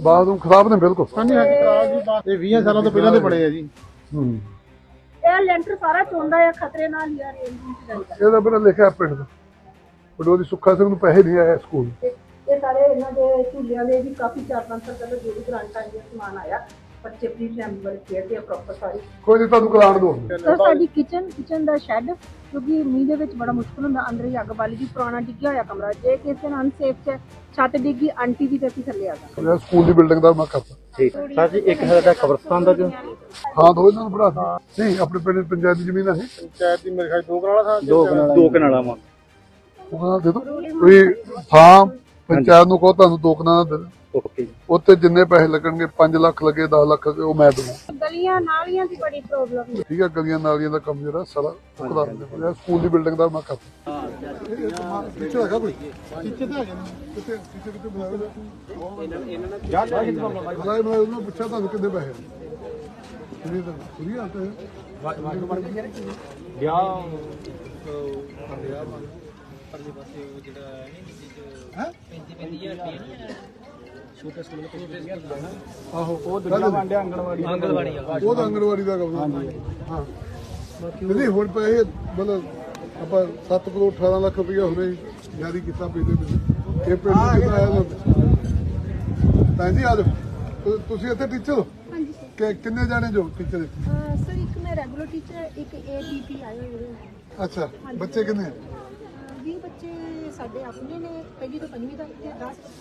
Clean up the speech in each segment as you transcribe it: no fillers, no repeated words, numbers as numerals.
Bathroom ਖਰਾਬ ਨੇ ਬਿਲਕੁਲ। ਹਾਂਜੀ ਹਾਂਜੀ ਖਰਾਬ ਜੀ ਬਾਤ ਇਹ 20 ਸਾਲਾਂ ਤੋਂ ਪਹਿਲਾਂ ਦੇ ਬਣੇ ਆ ਜੀ। ਇਹ ਲੈਂਟਰ ਸਾਰਾ ਚੋਂਦਾ ਹੈ ਖਤਰੇ ਨਾਲ ਹੀ ਆ ਰੇਂਜ ਇਹਦਾ ਬੜਾ ਲਿਖਿਆ ਪਿੰਡ ਦਾ ਬਡੋਲੀ ਸੁੱਖਾ ਸਿੰਘ ਨੂੰ ਪੈਸੇ ਨਹੀਂ ਆਏ ਸਕੂਲ। ਇਹ ਸਾਰੇ ਇਹਨਾਂ ਦੇ ਝੂਲਿਆਂ ਦੇ ਵੀ ਕਾਫੀ 4-5 ਸਾਲ ਪਹਿਲਾਂ ਜੋ ਵੀ ਗ੍ਰਾਂਟ ਆਈ ਸਮਾਨ ਆਇਆ ਬੱਚੇ ਪ੍ਰੀ ਪ੍ਰਾਇਮਰੀ ਖੇਡਦੇ ਆ ਪ੍ਰੋਪਰ ਸਾਰੀ। ਕੋਈ ਨਹੀਂ ਤੁਹਾਨੂੰ ਕਰਾਉਣ ਦੋ। ਸਰ ਸਾਡੀ ਕਿਚਨ ਦਾ ਸ਼ੈੱਡ ਕਿਉਂਕਿ ਮੀਂਹ ਦੇ ਵਿੱਚ ਬੜਾ ਮੁਸ਼ਕਲ ਹੁੰਦਾ ਅੰਦਰ ਹੀ ਅੱਗ ਬਾਲੀ ਦੀ ਪੁਰਾਣਾ ਡਿੱਗਿਆ ਹੋਇਆ ਕਮਰਾ ਜੇ ਕਿਸੇ ਨਾਲ ਅਨਸੇਫ ਚ ਛੱਤ ਡਿੱਗੀ ਆਂਟੀ ਦੀ ਤੇ ਅਸੀਂ ਥੱਲੇ ਆ ਗਏ। ਸਕੂਲ ਦੀ ਬਿਲਡਿੰਗ ਦਾ ਮੈਂ ਕਰਤਾ ਠੀਕ ਸਰ ਜੀ। ਇੱਕ ਸਾਡਾ ਕਬਰਸਤਾਨ ਦਾ ਜੋ ਹਾਂ ਦੋ ਇਹਨਾਂ ਨੂੰ ਬਣਾ ਨਹੀਂ ਆਪਣੇ ਪਿੰਡ ਪੰਚਾਇਤ ਦੀ ਜ਼ਮੀਨ ਹੈ ਪੰਚਾਇਤ ਦੀ ਮੇਰੇ ਖਿਆਲ 2 ਕਨਾਲਾ ਥਾਂ 2 ਕਨਾਲਾ ਵਾ ਉਹ ਦੇ ਦੋ ਕੋਈ ਥਾਂ ਪੰਚਾਇਤ ਨੂੰ ਕਹੋ ਤੁਹਾਨੂੰ 2 ਕਨਾਲਾ ਦੇ ਓਕੇ। ਉੱਤੇ ਜਿੰਨੇ ਪੈਸੇ ਲੱਗਣਗੇ 5 ਲੱਖ ਲੱਗੇ 10 ਲੱਖ ਲੱਗੇ ਉਹ ਮੈਂ ਦਊਂਗਾ। ਗਲੀਆਂ ਨਾਲੀਆਂ ਦੀ ਬੜੀ ਪ੍ਰੋਬਲਮ ਠੀਕ ਹੈ ਗਲੀਆਂ ਨਾਲੀਆਂ ਦਾ ਕੰਮ ਜਿਹੜਾ ਸਾਰਾ ਖੁਦਾ ਦਿੰਦੇ ਸਕੂਲ ਦੀ ਬਿਲਡਿੰਗ ਦਾ ਮੈਂ ਕਰਤਾ। ਪਿੱਛੇ ਹੈਗਾ ਕੋਈ ਪਿੱਛੇ ਤਾਂ ਹੈਗਾ ਕਿਤੇ ਪਿੱਛੇ ਕਿਤੇ ਬਣਾਇਆ ਯਾਰ ਮੈਂ ਉਹਨੂੰ ਪੁੱਛਿਆ ਤੁਹਾਨੂੰ ਕਿੰਨੇ ਪੈਸੇ ਕਿੰਨੇ ਤਾਂ ਫਰੀ ਆਤੇ ਹੈ ਗਿਆ ਆਹੋ ਉਹ ਦੁਨੀਆ ਵਾਂਡਿਆ ਆਂਗਣਵਾੜੀ ਉਹ ਤਾਂ ਆਂਗਣਵਾੜੀ ਦਾ ਕੰਮ ਹਾਂ ਨਹੀਂ ਹੁਣ ਪੈਸੇ ਮਤਲਬ ਆਪਾਂ 7 ਕਰੋੜ 18 ਲੱਖ ਰੁਪਇਆ ਹੁਣੇ ਜਾਰੀ ਕੀਤਾ ਪਿਛਲੇ ਮਹੀਨੇ ਇਹ ਪਿੰਡ ਨੂੰ ਕਿੰਨਾ ਆਇਆ ਤਾਂ ਜੀ ਆ ਜਾਓ ਤੁਸੀਂ ਇੱਥੇ ਟੀਚਰ ਹੋ ਕਿੰਨੇ ਜਾਣੇ ਜੋ ਟੀਚਰ ਸਰ ਇੱਕ ਮੈਂ ਰੈਗੂਲਰ ਟੀਚਰ ਇੱਕ ਏਪੀਪੀ ਆਇਆ ਹੋਇਆ। ਅੱਛਾ ਬੱਚੇ ਕਿੰਨੇ 20 ਬੱਚੇ ਸਾਡੇ ਆਪਣੇ ਨੇ ਪਹਿਲੀ ਤੋਂ 5ਵੀਂ ਤੱਕ ਤੇ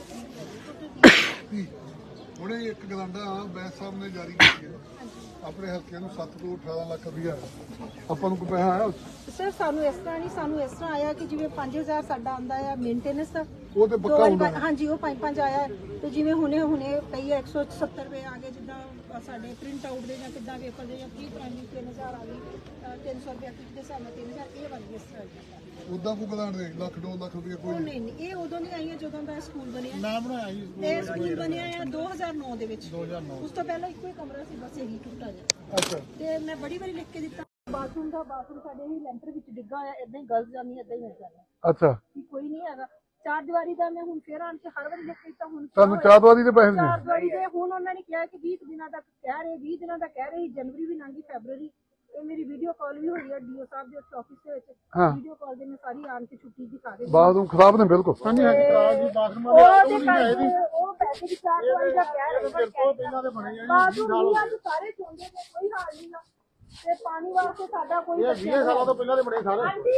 10 ਹੁਣੇ ਇੱਕ ਗਲਾਂਡਾ ਬੈਂਸ ਸਾਹਿਬ ਨੇ ਜਾਰੀ ਕੀਤੀ ਹੈ ਆਪਣੇ ਹਲਕੇ ਨੂੰ 7 ਕਰੋੜ 18 ਲੱਖ ਰੁਪਇਆ ਆਪਾਂ ਨੂੰ ਕੋਈ ਪੈਸਾ ਆਇਆ ਸਰ ਸਾਨੂੰ ਇਸ ਤਰ੍ਹਾਂ ਨਹੀਂ ਸਾਨੂੰ ਇਸ ਤਰ੍ਹਾਂ ਆਇਆ ਕਿ ਜਿਵੇਂ 5000 ਸਾਡਾ ਆਉਂਦਾ ਹੈ ਮੇਨਟੇਨੈਂਸ ਦਾ ਉਹ ਤੇ ਪੱਕਾ ਹੁੰਦਾ ਹਾਂਜੀ ਉਹ 5-5 ਆਇਆ ਤੇ ਜਿਵੇਂ ਹੁਣੇ ਪਈ ਹੈ 170 ਰੁਪਏ ਆ ਗਏ ਜਿੱਦਾਂ ਸਾਡੇ ਪ੍ਰਿੰਟ ਆਊਟ ਦੇ ਜਾਂ ਕਿੱਦਾਂ ਪੇਪਰ ਦੇ ਜਾਂ ਪ੍ਰੀ ਪ੍ਰਾਇਮਰੀ 3000 ਆ ਗਈ 300 ਰੁਪਏ ਕਿਤੇ ਦੇ ਹਿਸਾਬ ਨਾਲ 3000 ਇਹ ਵਾਲੀ ਇਸ ਤਰ੍ਹਾਂ ਉਦਾਂ ਕੋਈ ਗਲਾਂਡ ਦੇ ਲੱਖ 2 ਲੱਖ ਰੁਪਇਆ ਕੋਈ ਨਹੀਂ ਇਹ ਉਦੋਂ ਨਹੀਂ ਆਈਆਂ ਜਦੋਂ ਦਾ ਸਕੂਲ ਬਣਿਆ ਨਾ ਬਣਾਇਆ ਜੀ ਇਹ ਸਕੂਲ ਬਣਿਆ ਹੈ 2009 ਦੇ ਵਿੱਚ 2009 ਉਸ ਤੋਂ ਪਹਿਲਾਂ ਇੱਕੋ ਹੀ ਕਮਰਾ ਸੀ ਬਸ ਇਹੀ ਟੁੱਟਾ ਜਿਹਾ ਅੱਛਾ ਤੇ ਮੈਂ ਬੜੀ ਵਾਰੀ ਲਿਖ ਕੇ ਦਿੱਤਾ ਬਾਥਰੂਮ ਸਾਡੇ ਹੀ ਲੈਂਟਰ ਵਿੱਚ ਡਿੱਗਾ ਹੋਇਆ ਇਦਾਂ ਹੀ ਗਲਸ ਜਾਂਦੀ ਇਦਾਂ ਹੀ ਮਿਲ ਜਾਂਦਾ ਅੱਛਾ ਕੋਈ ਨਹੀਂ ਹੈਗਾ 4 ਦੀਵਾਰੀ ਦਾ ਮੈਂ ਹੁਣ ਫੇਰ ਆਣ ਕੇ ਹਰ ਵਾਰੀ ਲਿਖ ਕੇ ਦਿੱਤਾ ਹੁਣ ਤੁਹਾਨੂੰ 4 ਦੀਵਾਰੀ ਦੇ ਪੈਸੇ ਨਹੀਂ 4 ਦੀਵਾਰੀ ਦੇ ਹੁਣ ਉਹਨਾਂ ਨੇ ਕਿਹਾ ਕਿ 20 ਦਿਨਾਂ ਤੱਕ ਕਹਿ ਰਹੇ 20 ਦਿਨਾਂ ਦਾ ਕਹਿ ਰਹੇ ਜਨਵਰੀ ਵੀ ਲੰਘੀ ਫੈਬਰੂਰੀ ਇਹ ਮੇਰੀ ਵੀਡੀਓ ਕਾਲ ਵੀ ਹੋਈ ਹੈ ਡੀਓ ਸਾਹਿਬ ਦੇ ਆਫਿਸ ਦੇ ਵਿੱਚ ਵੀਡੀਓ ਕਾਲ ਦੇ ਮੈਂ ਸਾਰੀ ਆਣ ਕੇ ਛੁੱਟੀ ਦਿਖਾ ਦੇ ਬਾਥਰੂਮ ਖਰਾਬ ਨੇ ਬਿਲਕੁਲ। ਹਾਂਜੀ ਹਾਂਜੀ ਖਰਾਬ ਜੀ ਬਾਥਰੂਮ ਉਹ ਪੈਸੇ ਦੀ 4 ਦੀਵਾਰੀ ਦਾ ਕਹਿ ਰਹੇ ਪਰ ਪਹਿਲਾਂ ਦੇ ਬਣੇ ਆ ਬਾਥਰੂਮ ਸਾਰੇ ਚੋਂਦੇ ਨੇ ਕੋਈ ਹਾਲ ਨਹੀਂ ਤੇ ਪਾਣੀ ਵਾਸਤੇ ਸਾਡਾ ਕੋਈ ਇਹ 20 ਸਾਲਾਂ ਤੋਂ ਪਹਿਲਾਂ ਦੇ ਬਣੇ ਸਾਰੇ ਹਾਂਜੀ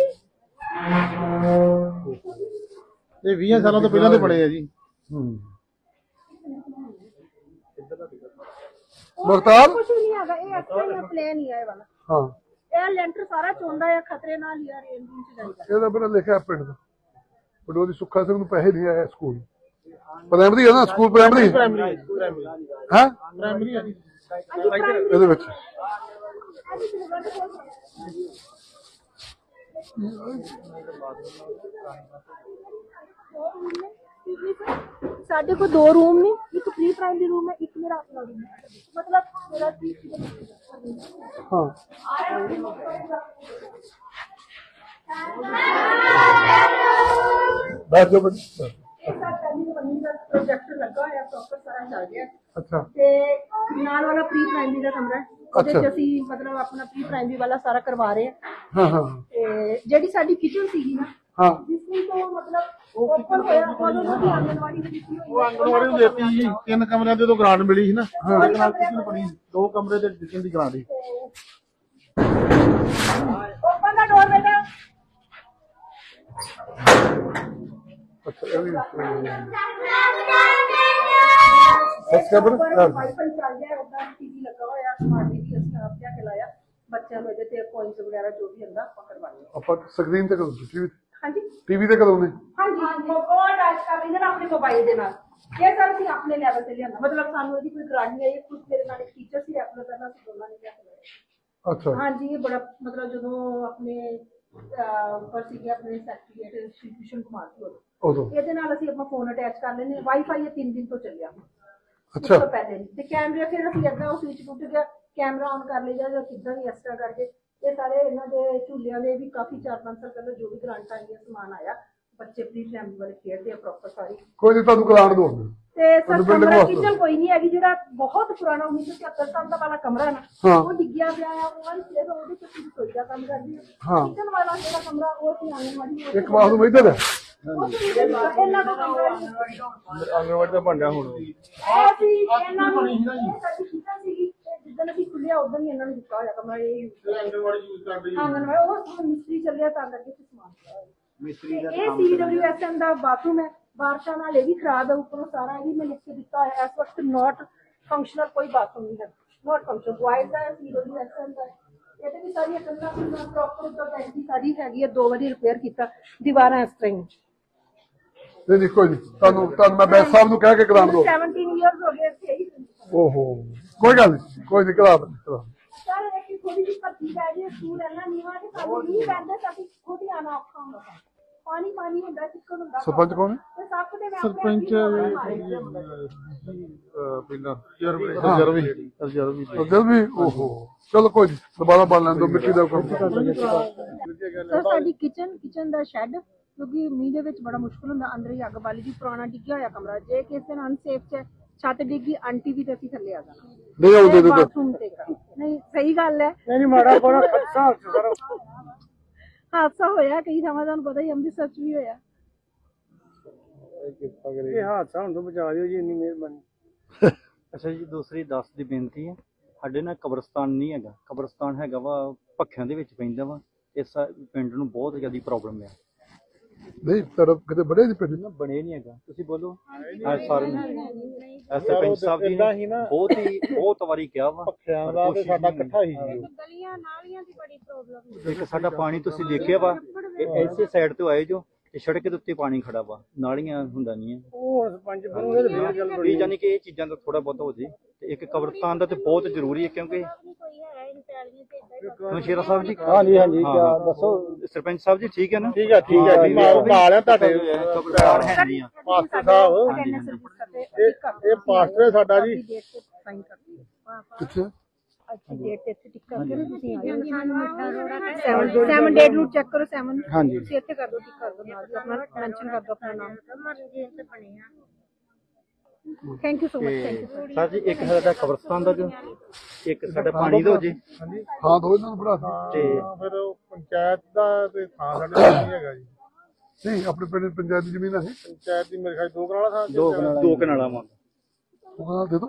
ਇਹ 20 ਸਾਲਾਂ ਤੋਂ ਪਹਿਲਾਂ ਦੇ ਬਣੇ ਆ ਜੀ। ਮੁਖਤਾਰ ਕੁਝ ਨਹੀਂ ਹੈਗਾ ਇਹ ਐਕਸਟਰਾ ਪਲਾਨ ਹੀ ਹੈ ਇਹ ਵਾਲਾ ਹਾਂ ਇਹ ਲੈਂਟਰ ਸਾਰਾ ਚੋਂਦਾ ਹੈ ਖਤਰੇ ਨਾਲ ਹੀ ਆ ਰੇਂਜ ਵਿੱਚ ਜਾਈਦਾ ਇਹਦਾ ਬੜਾ ਲਿਖਿਆ ਪਿੰਡ ਦਾ ਬਡੋਲੀ ਸੁੱਖਾ ਸਿੰਘ ਨੂੰ ਪੈਸੇ ਨਹੀਂ ਆਏ ਸਕੂਲ ਪ੍ਰਾਇਮਰੀ ਹੈ ਨਾ ਸਕੂਲ ਪ੍ਰਾਇਮਰੀ ਹਾਂ ਪ੍ਰਾਇਮਰੀ ਆ ਜੀ ਇਹਦੇ ਵਿੱਚ ਸਾਡੇ ਕੋਲ 2 रूम ने एक प्री प्राइमरी रूम है एक मेरा अपना रूम है मतलब मेरा हाँ बैठ जाओ प्रोजेक्टर लगा है प्रॉपर सारा चल गया अच्छा ते नाल वाला प्री प्राइमरी का कमरा है ਉਹਦੇ ਚ ਅਸੀਂ ਮਤਲਬ ਆਪਣਾ ਪ੍ਰੀ ਪ੍ਰਾਇਮਰੀ ਵਾਲਾ ਸਾਰਾ ਕਰਵਾ ਰਹੇ ਹਾਂ ਹਾਂ ਤੇ ਜਿਹੜੀ ਸਾਡੀ ਕਿਚਨ ਸੀਗੀ ਨਾ ਹਾਂ ਜਿਸ ਤੋਂ ਮਤਲਬ ਓਪਨ ਹੋਇਆ ਉਹਨਾਂ ਦੀ ਆਂਗਨਵਾੜੀ ਦੇ ਦਿੱਤੀ ਹੋਈ ਉਹ ਆਂਗਣਵਾੜੀ ਨੂੰ ਦਿੱਤੀ ਜੀ 3 ਕਮਰਿਆਂ ਦੇ ਤੋਂ ਗ੍ਰਾਂਟ ਮਿਲੀ ਸੀ ਨਾ ਉਹਦੇ ਨਾਲ ਕਿਚਨ ਬਣੀ 2 ਕਮਰੇ ਦੇ ਕਿਚਨ ਦੀ ਗ੍ਰਾਂਟ ਸੀ। ਓਪਨ ਦਾ ਡੋਰ ਬੇਟਾ अच्छा ये भी सब्सक्राइबर ਵਾਈਫਾਈ ਚੱਲ ਗਿਆ ਉਹਦਾ ਟੀਵੀ ਲੱਗਾ ਹੋਇਆ ਸਮਾਰਟ ਟੀਵੀ ਅਸੀਂ ਆਪ ਜਾ ਕੇ ਲਾਇਆ ਬੱਚਿਆਂ ਨੂੰ ਇਹਦੇ ਤੇ ਪੁਆਇੰਟਸ ਵਗੈਰਾ ਜੋ ਵੀ ਹੁੰਦਾ ਆਪਾਂ ਕਰਵਾਉਂਦੇ ਆਪਾਂ ਸਕਰੀਨ ਤੇ ਕਦੋਂ ਹਾਂਜੀ ਟੀਵੀ ਤੇ ਕਦੋਂ ਨੇ ਹਾਂਜੀ ਉਹ ਅਟੈਚ ਕਰ ਲੈਂਦੇ ਨਾ ਆਪਣੇ ਮੋਬਾਈਲ ਦੇ ਨਾਲ ਇਹ ਸਰ ਅਸੀਂ ਆਪਣੇ ਲੈਵਲ ਤੇ ਲਿਆਂਦਾ ਮਤਲਬ ਸਾਨੂੰ ਇਹਦੀ ਕੋਈ ਗ੍ਰਾਂਟ ਨਹੀਂ ਆਈ ਖੁਦ ਮੇਰੇ ਨਾਲ ਇੱਕ ਟੀਚਰ ਸੀ ਰੈਗੂਲਰ ਪਹਿਲਾਂ ਅਸੀਂ ਦੋਨਾਂ ਨੇ ਕਿਹਾ ਅੱਛਾ ਹਾਂਜੀ ਇਹ ਬੜਾ ਮਤਲਬ ਜਦੋਂ ਆਪਣੇ ਪਰ ਸੀਗੇ ਆਪਣੇ ਸੈਕਟਰੀਏਟ ਇੰਸਟੀਟਿਊਸ਼ਨ ਘੁਮਾ ਕੇ ਉਦੋਂ ਇਹਦੇ ਨਾਲ ਅਸੀਂ ਆਪਣਾ ਫੋਨ ਅਟੈਚ ਕਰ ਲੈਂਦੇ ਵਾਈਫਾਈ ਇਹ 3 ਦਿਨ ਤੋਂ ਚੱਲਿਆ ਅੱਛਾ ਪਹਿਲੇ ਤੇ ਕੈਮਰੇ ਫਿਰ ਅਸੀਂ ਏਦਾਂ ਉਹ ਸਵਿਚ ਟੁੱਟ ਗਿਆ ਕੈਮਰਾ ਆਨ ਕਰ ਲਈਦਾ ਜਾਂ ਕਿੱਦਾਂ ਵੀ ਐਕਸਟਰਾ ਕਰਕੇ ਇਹ ਸਾਰੇ ਇਹਨਾਂ ਦੇ ਝੂਲਿਆਂ ਦੇ ਵੀ ਕਾਫੀ 4-5 ਸਾਲ ਪਹਿਲਾਂ ਜੋ ਵੀ ਗ੍ਰਾਂਟ ਆਈਆਂ ਸਮਾਨ ਆਇਆ ਬੱਚੇ ਪ੍ਰੀ ਪ੍ਰਾਇਮਰੀ ਵਾਲੇ ਖੇਡਦੇ ਆ ਪ੍ਰੋਪਰ ਸਾਰੀ। ਕੋਈ ਨਹੀਂ, ਤੁਹਾਨੂੰ ਗ੍ਰਾਂਟ ਦੋ। ਤੇ ਸਰ ਕਮਰਾ ਕਿਚਨ ਕੋਈ ਨਹੀਂ ਹੈਗੀ, ਜਿਹੜਾ ਬਹੁਤ ਪੁਰਾਣਾ 1977 ਸਾਲ ਦਾ ਵਾਲਾ ਕਮਰਾ ਨਾ ਉਹ ਡਿੱਗਿਆ ਪਿਆ ਆ, ਉਹ ਇਸ ਉਹਦੇ ਚ ਰਸੋਈ ਦਾ ਕੰਮ ਕਰਦੀ ਹੈ। ਕਿਚਨ ਵਾਲਾ ਜਿਹੜਾ ਕਮਰਾ ਉਹ ਸੀ ਆਂਗਣਵਾੜੀ, ਇੱਕ ਬਾਥਰੂਮ ਇੱਧਰ ਹੈ। ਇਹਨਾਂ ਦਾ ਕਮਰਾ ਆਂਗਣਵਾੜੀ ਦਾ ਬਣਿਆ ਹੁਣ ਸਾਡੀ ਕਿਚਨ ਸੀਗੀ, ਜਿੱਦਣ ਅਸੀਂ ਖੁੱਲਿਆ ਉਦੋਂ ਹੀ ਇਹਨਾਂ ਨੇ ਦਿੱਤਾ ਹੋਇਆ ਕਮਰਾ। ਇਹ ਆਂਗਣਵਾੜੀ ਯੂਜ਼ ਕਰਦੇ ਆਂਗਣਵਾੜੀ ਉਹ ਮਿਸਤਰੀ ਚੱਲਿਆ ਤਾਂ ਕਰਕੇ ਸਮਾਨ ਮਿਸਤਰੀ ਦਾ ਇਹ CWSN ਦਾ ਬਾਥਰੂਮ ਹੈ, ਬਾਰਿਸ਼ਾਂ ਨਾਲ ਇਹ ਵੀ ਖਰਾਬ ਹੈ, ਉੱਪਰੋਂ ਸਾਰਾ ਇਹ ਵੀ ਮੈਂ ਲਿਖ ਕੇ ਦਿੱਤਾ ਹੋਇਆ ਇਸ ਵਕਤ ਨੋਟ ਫੰਕਸ਼ਨਲ ਕੋਈ ਬਾਥਰੂਮ ਨਹੀਂ ਹੈ, ਨੋਟ ਫੰਕਸ਼ਨਲ ਬॉयਜ਼ ਦਾ CWSN ਦਾ। ਇਹਦੇ ਵੀ ਸਾਰੀਆਂ ਕੰਨਾਂ ਪ੍ਰੋਪਰ ਉੱਤੇ ਟੈਂਕੀ ਸਾਰੀ ਹੈਗੀ ਹੈ, 2 ਵਾਰੀ ਰਿਪੇਅਰ ਕੀਤਾ, ਦੀਵਾਰਾਂ ਇਸ ਤਰ੍ਹਾਂ ਹੀ। ਨਹੀਂ ਕੋਈ ਨਹੀਂ, ਤੁਹਾਨੂੰ ਮੈਂ ਬੈਸ ਸਾਹਿਬ ਨੂੰ ਕਹਿ ਕੇ ਗ੍ਰਾਂਟ ਦੋ। 17 ਇਅਰਸ ਹੋ ਗਏ ਇੱਥੇ ਹੀ। ਓਹੋ ਕੋਈ ਗੱਲ ਨਹੀਂ, ਕੋਈ ਨਹੀਂ, ਕਰਾ ਦਿੰਦੇ। ਸਰ ਇੱਕ ਥੋੜੀ ਜਿਹੀ ਭੱਤੀ ਪੈ ਜੇ, ਸਕੂਲ ਇੰਨਾ ਨੀਵਾਂ ਕਿ ਸਾਨੂੰ ਨਹੀਂ ਪੈਂਦਾ, ਸਾਡੀ ਖੁਦ ਹੀ ਆਣਾ ਔਖਾ ਹੁੰਦਾ। ਪਾਣੀ ਹੁੰਦਾ, ਚਿੱਕੜ ਹੁੰਦਾ। ਸਰਪੰਚ ਕੌਣ ਹੈ? ਤੇ ਸੱਪ ਦੇ ਮੈਂ ਸਰਪੰਚ ਪਹਿਲਾਂ ਰਿਜ਼ਰਵ ਵੀ। ਓਹੋ ਚਲੋ ਕੋਈ ਨਹੀਂ, ਦੁਬਾਰਾ ਬਣ ਲੈਣ ਦੋ, ਮਿੱਟੀ ਦਾ ਕੰਮ। ਸਰ ਸਾਡੀ ਕਿਚਨ ਦਾ ਸ਼ੈੱਡ, ਕਿਉਂਕਿ ਮੀਂਹ ਦੇ ਵਿੱਚ ਬੜਾ ਮੁਸ਼ਕਲ ਹੁੰਦਾ, ਅੰਦਰ ਹੀ ਅੱਗ ਬਾਲੀ ਦੀ, ਪੁਰਾਣਾ ਡਿੱਗਿਆ ਹੋਇਆ ਕਮਰਾ, ਜੇ ਕਿਸੇ ਦਿਨ ਅਨਸੇਫ ਚ ਛੱਤ ਡਿੱਗੀ ਆਂਟੀ ਵੀ ਤੇ ਅਸੀਂ ਥੱਲੇ ਆ ਜਾਣਾ। ਨਹੀਂ ਆਉਂਦੇ ਤੇ ਬਾਥਰੂਮ ਤੇ ਨਹੀਂ, ਸਹੀ ਗੱਲ ਹੈ। ਨਹੀਂ ਮਾੜਾ ਬੜਾ ਹਾਦਸਾ ਹੋਇਆ ਕਈ ਥਾਵਾਂ, ਤੁਹਾਨੂੰ ਪਤਾ ਹੀ ਅੰਮ੍ਰਿਤਸਰ ਚ ਵੀ ਹੋਇਆ। ਇਹ ਹਾਦਸਾ ਹੁਣ ਤੋਂ ਬਚਾ ਦਿਓ ਜੀ, ਇੰਨੀ ਮਿਹਰਬਾਨੀ। ਅੱਛਾ ਜੀ, ਦੂਸਰੀ ਦੱਸ ਦੀ ਬੇਨਤੀ ਹੈ, ਸਾਡੇ ਨਾਲ ਕਬਰਸਤਾਨ ਨਹੀਂ ਹੈਗਾ, ਕਬਰਸਤਾਨ ਹੈਗਾ ਵਾ ਭੱਖਿਆਂ ਦੇ ਵਿੱਚ ਪੈਂਦਾ ਵਾ, ਇਸ ਪਿੰਡ ਨੂੰ ਬਹੁਤ ਜ਼ਿਆਦਾ ਪ੍ਰੋਬਲਮ ਹੈ। ਨਹੀਂ ਤਰਫ ਕਿਤੇ ਬੜੇ ਨਹੀਂ ਪਿੰਡ ਨਾ ਬਣੇ ਨਹੀਂ ਹੈਗਾ, ਤੁਸੀਂ ਬੋਲੋ। ਸਾਰੇ ਸਰਪੰਚ ਸਾਹਿਬ ਜੀ ਨੇ ਬਹੁਤ ਵਾਰੀ ਕਿਹਾ ਵਾ, ਭੱਖਿਆਂ ਦਾ ਤੇ ਸਾਡਾ ਇਕੱਠਾ ਹੀ ਜੀ। ਗਲੀਆਂ ਨਾਲੀਆਂ ਦੀ ਬੜੀ ਪ੍ਰੋਬਲਮ। ਇੱਕ ਸਾਡਾ ਪਾਣੀ ਤੁਸੀਂ ਦੇਖਿਆ ਵਾ, ਇਸੇ ਸਾਈਡ ਤੋਂ ਆਏ ਜੋ ਤੇ ਸੜਕ ਦੇ ਉੱਤੇ ਪਾਣੀ ਖੜਾ ਵਾ, ਨਾਲੀਆਂ ਹੁੰਦਾ ਨਹੀਂ ਹੈ। ਉਹ ਸਰਪੰਚ ਬਣੂਗੇ ਇਹ ਯਾਨੀ ਕਿ ਇਹ ਚੀਜ਼ਾਂ ਦਾ ਥੋੜਾ ਬਹੁਤ ਹੋ ਜੇ, ਤੇ ਇੱਕ ਕਬਰਸਤਾਨ ਦਾ ਤੇ ਬਹੁਤ ਜ਼ਰੂਰੀ ਹੈ, ਕਿਉਂਕਿ ਸ਼ੇਰਾ ਸਾਹਿਬ ਜੀ। ਹਾਂਜੀ ਦੱਸੋ ਸਰਪੰਚ ਸਾਹਿਬ ਜੀ, ਠੀਕ ਹੈ ਨਾ? ਠੀਕ ਹੈ ਜੀ, ਨਾਲ ਆ ਤੁਹਾਡੇ ਕਬਰਸਤਾਨ ਹੈ ਨਹੀਂ ਆ। ਪਾਸਟਰ ਸਾਹਿਬ, ਇਹ ਪਾਸਟਰ ਹੈ ਸਾਡਾ ਜੀ। ਕਿੱਥੇ? ਅੱਛੀ ਡੇਟ ਤੇ ਇੱਥੇ ਟਿਕ ਕਰਕੇ ਤੁਸੀਂ ਆਇਓ। 7 ਡੇਟ ਨੂੰ ਚੈੱਕ ਕਰੋ। 7 ਹਾਂਜੀ, ਤੁਸੀਂ ਇੱਥੇ ਕਰ ਦਿਓ, ਟਿਕ ਕਰ ਦਿਓ, ਨਾਲ ਆਪਣਾ ਮੈਂਸ਼ਨ ਕਰ ਦਿਓ ਆਪਣਾ ਨਾਮ। Thank you so much. Thank you sir ji. ਇੱਕ ਸਾਡਾ ਕਬਰਸਤਾਨ ਦਾ ਜੋ, ਇੱਕ ਸਾਡਾ ਪਾਣੀ ਦਾ ਹੋ ਜੇ। ਹਾਂ ਦੋ ਇਹਨਾਂ ਨੂੰ ਬਣਾ ਤੇ ਫਿਰ ਪੰਚਾਇਤ ਦਾ ਤੇ ਥਾਂ ਸਾਡੇ ਕੋਲ ਨਹੀਂ ਹੈਗਾ ਜੀ। ਨਹੀਂ ਆਪਣੇ ਪਿੰਡ ਪੰਚਾਇਤ ਦੀ ਜ਼ਮੀਨ ਹੈ, ਪੰਚਾਇਤ ਦੀ ਮੇਰੇ ਖਿਆਲ 2 ਕਨਾਲਾ ਥਾਂ, 2 ਕਨਾਲਾਂ ਵਾ। ਉਹ ਦੇ ਦੋ।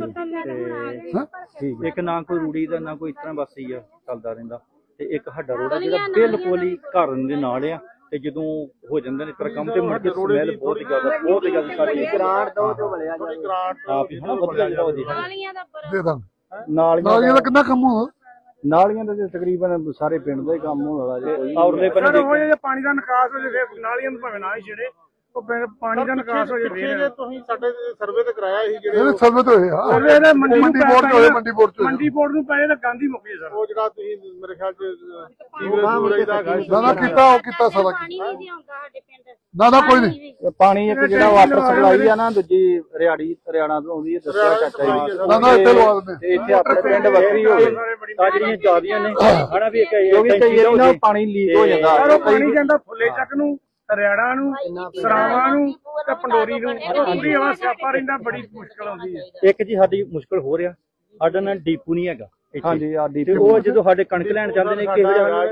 ਠੀਕ, ਇੱਕ ਨਾ ਕੋਈ ਰੂੜੀ ਦਾ ਨਾ ਕੋਈ ਇਸ ਤਰ੍ਹਾਂ ਬਸ ਹੀ ਆ ਚੱਲਦਾ ਰਹਿੰਦਾ, ਤੇ ਇੱਕ ਸਾਡਾ ਰੋਡ ਜਿਹੜਾ ਬਿਲਕੁਲ ਹੀ ਘਰ ਦੇ ਨਾਲ ਆ, ਤੇ ਜਦੋਂ ਹੋ ਜਾਂਦੇ ਨੇ ਇਸ ਤਰ੍ਹਾਂ ਕੰਮ ਤੇ ਮੁੜ ਕੇ ਸਮੈਲ ਬਹੁਤ ਹੀ ਜ਼ਿਆਦਾ ਸਾਡੀ ਗ੍ਰਾਂਟ ਦੋ ਜੋ ਮਿਲਿਆ ਜੀ, ਗ੍ਰਾਂਟ ਆਪ ਹੀ ਹਨਾ ਵਧੀਆ ਜਿਹੜਾ ਹੋ ਜੀ ਦੇ ਦਾਂ। ਨਾਲੀਆਂ ਦਾ ਕਿੰਨਾ ਕੰਮ ਹੋਣਾ? ਨਾਲੀਆਂ ਦਾ ਤਕਰੀਬਨ ਸਾਰੇ ਪਿੰਡ ਦਾ ਹੀ ਕੰਮ ਹੋਣ ਵਾਲਾ ਜੀ। ਔਰਲੇ ਪਾਣੀ ਦਾ ਨਿਕਾਸ ਹੋ ਜੇ, ਨਾਲੀਆਂ ਨੂੰ ਭਾਵੇਂ ਨਾ ਹੀ ਛੇੜੇ, ਉਹ ਪਾਣੀ ਦਾ ਨਿਕਾਸ ਹੋ ਜੇ। ਫਿਰ ਤੁਸੀਂ ਸਾਡੇ ਸਰਵੇ ਤੇ ਕਰਾਇਆ ਸੀ, ਜਿਹੜੇ ਸਰਵੇ ਤੇ ਹੋਏ ਮੰਡੀ ਬੋਰਡ ਨੂੰ ਪਏ ਤਾਂ ਗਾਂਧੀ ਮੁੱਕ ਜੇ ਸਰ। ਉਹ ਜਿਹੜਾ ਤੁਸੀਂ ਮੇਰੇ ਖਿਆਲ ਚ ਕੀਤਾ, ਉਹ ਕੀਤਾ ਸਾਰਾ ਨਾ ਕੋਈ ਨਹੀਂ। ਪਾਣੀ ਇੱਕ ਜਿਹੜਾ ਵਾਟਰ ਸਪਲਾਈ ਆ ਨਾ, ਦੂਜੀ ਹਰਿਆਣਾ ਤੋਂ ਆਉਂਦੀ ਹੈ, ਦੱਸਿਆ ਚਾਚਾ ਜੀ ਨਾ ਇੱਥੇ ਲਵਾ ਦਿੰਦੇ। ਤੇ ਇੱਥੇ ਆਪਣੇ ਪਿੰਡ ਵੱਖਰੀ ਹੋਵੇ ਤਾਂ ਜਿਹੜੀਆਂ ਜ਼ਿਆਦੀਆਂ ਨੇ ਹਨਾ ਵੀ ਕਿਉਂਕਿ ਕਈ ਵਾਰੀ ਨਾ ਪਾਣੀ ਲੀਕ ਹੋ ਜਾਂਦਾ, ਪਾਣੀ ਜਾਂਦਾ ਫੁੱਲੇ ਚੱਕ ਨੂੰ, ਹਰਿਆਣਾ ਨੂੰ, ਸਰਾਵਾਂ ਨੂੰ ਤੇ ਪੰਡੋਰੀ ਨੂੰ, ਪੂਰੀ ਹਵਾ ਸਿਆਪਾ ਰਹਿੰਦਾ, ਬੜੀ ਮੁਸ਼ਕਲ ਆਉਂਦੀ ਹੈ। ਇੱਕ ਜੀ ਸਾਡੀ ਮੁਸ਼ਕਲ ਹੋ ਰਿਹਾ, ਸਾਡਾ ਨਾਲ ਡੀਪੂ ਨਹੀਂ ਹੈਗਾ। ਹਾਂਜੀ ਆ ਤੇ ਉਹ ਜਦੋਂ ਸਾਡੇ ਕਣਕ ਲੈਣ ਜਾਂਦੇ ਨੇ ਕਿਹੋ ਜਿਹਾ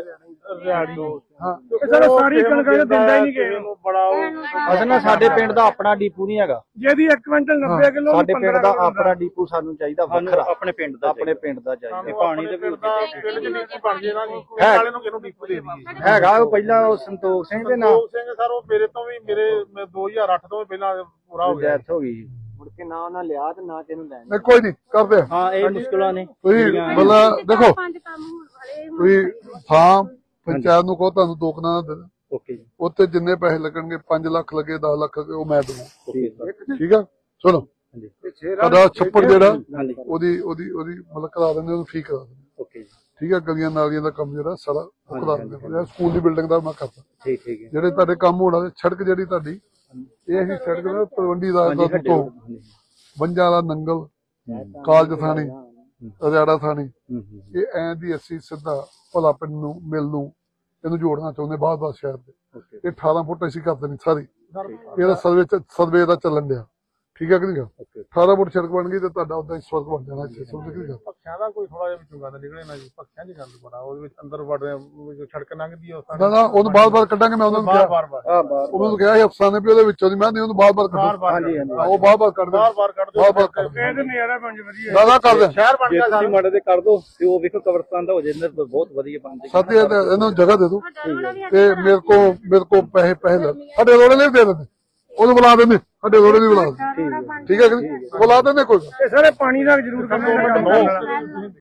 ਸਰ ਸਾਰੀ ਕਣਕ ਦਿੰਦਾ ਹੀ ਨਹੀਂ ਕਿਸੇ ਨੂੰ, ਬੜਾ ਅਸਲ ਨਾਲ ਸਾਡੇ ਪਿੰਡ ਦਾ ਆਪਣਾ ਡੀਪੂ ਨਹੀਂ ਹੈਗਾ। ਜਿਹਦੀ 1 ਕੁਇੰਟਲ 90 ਕਿਲੋ, ਸਾਡੇ ਪਿੰਡ ਦਾ ਆਪਣਾ ਡੀਪੂ ਸਾਨੂੰ ਚਾਹੀਦਾ ਵੱਖਰਾ, ਆਪਣੇ ਪਿੰਡ ਦਾ ਚਾਹੀਦਾ। ਪਾਣੀ ਦੇ ਵੀ ਬਣ ਜੇ ਨਾ ਜੀ, ਵਾਲੇ ਨੂੰ ਕਿਹਨੂੰ ਡੀਪੂ ਦੇ ਦਈਏ। ਹੈਗਾ ਉਹ ਪਹਿਲਾਂ ਉਹ ਸੰਤੋਖ ਸਿੰਘ ਦੇ ਨਾਲ ਸਰ, ਉਹ ਮੇਰੇ ਤੋਂ ਵੀ ਮੇਰੇ 2008 ਤੋਂ ਵੀ ਪਹਿਲਾਂ ਪੂਰਾ ਹੋ ਗਿਆ, ਡੈਥ ਹੋ ਗਈ। ਮੁੜ ਕੇ ਨਾ ਉਹਨਾਂ ਲਿਆ ਤੇ ਨਾ ਕਿਹਨੂੰ ਲੈਣ। ਨਹੀਂ ਕੋਈ ਨਹੀਂ ਕਰਦੇ। ਹਾਂ ਇਹ ਮੁਸ਼ਕਲਾਂ ਨੇ। ਤੁਸੀਂ ਮਤਲਬ ਦੇਖੋ, ਤੁਸੀਂ ਥਾਂ ਪੰਚਾਇਤ ਨੂੰ ਕਹੋ ਤੁਹਾਨੂੰ 2 ਕਨਾਲਾਂ ਦੇ ਦੇ। ਓਕੇ ਜੀ। ਉੱਥੇ ਜਿੰਨੇ ਪੈਸੇ ਲੱਗਣਗੇ, 5 ਲੱਖ ਲੱਗੇ, 10 ਲੱਖ ਲੱਗੇ, ਉਹ ਮੈਂ ਦਊਂ। ਠੀਕ ਆ, ਸੁਣੋ ਤੁਹਾਡਾ ਛੱਪੜ ਜਿਹੜਾ ਉਹਦੀ ਮਤਲਬ ਕਰਾ ਦਿੰਦੇ, ਉਹਨੂੰ ਫੀ ਕਰਾ ਦਿੰਦੇ। ਓਕੇ ਜੀ, ਠੀਕ ਆ। ਗਲੀਆਂ ਨਾਲੀਆਂ ਦਾ ਕੰਮ ਜਿਹੜਾ ਸਾਰਾ ਉਹ ਕਰਾ ਦਿੰਦੇ। ਸਕੂਲ ਦੀ ਬਿਲਡਿੰਗ ਦਾ ਮੈਂ ਕਰਦਾ। ਠੀਕ ਹੈ। ਜਿਹੜੇ ਤੁਹਾਡੇ ਕੰਮ ਹੋਣਾ, ਸੜਕ ਜਿਹੜੀ ਤੁਹਾਡੀ ਇਹ ਹੀ ਸੜਕ ਦਾ ਤਲਵੰਡੀ ਦਾ ਤੋਂ ਵੰਜਾਂ ਵਾਲਾ ਨੰਗਲ, ਕਾਲਜ ਥਾਣੀ, ਅਜਾੜਾ ਥਾਣੀ, ਇਹ ਐਂ ਦੀ ਅਸੀਂ ਸਿੱਧਾ ਭਲਾ ਪਿੰਡ ਨੂੰ ਮਿਲ ਨੂੰ ਇਹਨੂੰ ਜੋੜਨਾ ਚਾਹੁੰਦੇ ਬਾਅਦ ਸ਼ਹਿਰ ਦੇ। ਇਹ 18 ਫੁੱਟ ਅਸੀਂ ਕਰ ਦੇਣੀ ਸਾਰੀ, ਇਹਦਾ ਸਰਵੇ ਦਾ ਚੱਲਣ ਡਿਆ, ਠੀਕ ਹੈ ਕਿ ਨਹੀਂ ਗਾ। 18 ਫੁੱਟ ਸੜਕ ਬਣ ਗਈ ਤੇ ਤੁਹਾਡਾ ਉਦਾਂ ਹੀ ਸਵਰਗ ਬਣ ਜਾਣਾ ਇੱਥੇ, ਸਮਝ ਗਏ ਗੱਲ। ਪੱਖਿਆਂ ਦਾ ਕੋਈ ਥੋੜਾ ਜਿਹਾ ਵਿੱਚੋਂ ਗੰਦ ਨਿਕਲੇ ਨਾ ਜੀ, ਪੱਖਿਆਂ 'ਚ ਗੰਦ ਬੜਾ, ਉਹਦੇ ਵਿੱਚ ਅੰਦਰ ਵੜਦੇ ਸੜਕ ਲੰਘਦੀ ਆ ਨਾ ਉਹਨੂੰ ਬਾਰ-ਬਾਰ ਕੱਢਾਂਗੇ। ਮੈਂ ਉਹਨਾਂ ਨੂੰ ਕਿਹਾ, ਉਹਨੂੰ ਕਿਹਾ ਸੀ ਅਫਸਰਾਂ ਨੇ ਵੀ ਉਹਦੇ ਵਿੱਚੋਂ ਦੀ ਮੈਂ ਨਹੀਂ ਉਹਨੂੰ ਬਾਰ-ਬਾਰ ਕੱਢੋ। ਉਹ ਬਾਰ-ਬਾਰ ਕੱਢ ਦੇ, ਬਾਰ-ਬਾਰ ਇਹਦੇ ਨਜ਼ਾਰਾ ਬਣ ਵਧੀਆ ਨਾ ਕਰ ਦੇ ਸ਼ਹਿਰ ਬਣ ਗਿਆ। ਤੁਸੀਂ ਮਾੜੇ ਤੇ ਕਰ ਦੋ ਤੇ ਉਹ ਵੇਖੋ ਕਬਰਸਤਾਨ ਦਾ ਹੋ ਜੇ ਬਹੁਤ ਵਧੀਆ ਬਣਦੇ। ਸਾਥੀ ਇਹਨੂੰ ਜਗ੍ਹਾ ਦੇ ਦੋ ਤੇ ਮੇਰੇ ਕੋ ਪੈਸੇ ਲੈ ਸਾਡੇ ਰੋੜੇ ਨਹੀਂ ਦੇ ਦਿੰਦੇ, ਉਹਨੂੰ ਬੁਲਾ ਦਿੰਦੇ, ਸਾਡੇ ਰੋੜੇ ਨਹੀਂ ਬੁਲਾ ਦਿੰਦੇ, ਠੀਕ ਹੈ ਕਿ ਨਹੀਂ, ਬੁਲਾ ਦਿੰਦੇ ਕੋਈ। ਸਾਰੇ ਪਾਣੀ ਦਾ ਜ਼ਰੂਰ ਕਰਨਾ।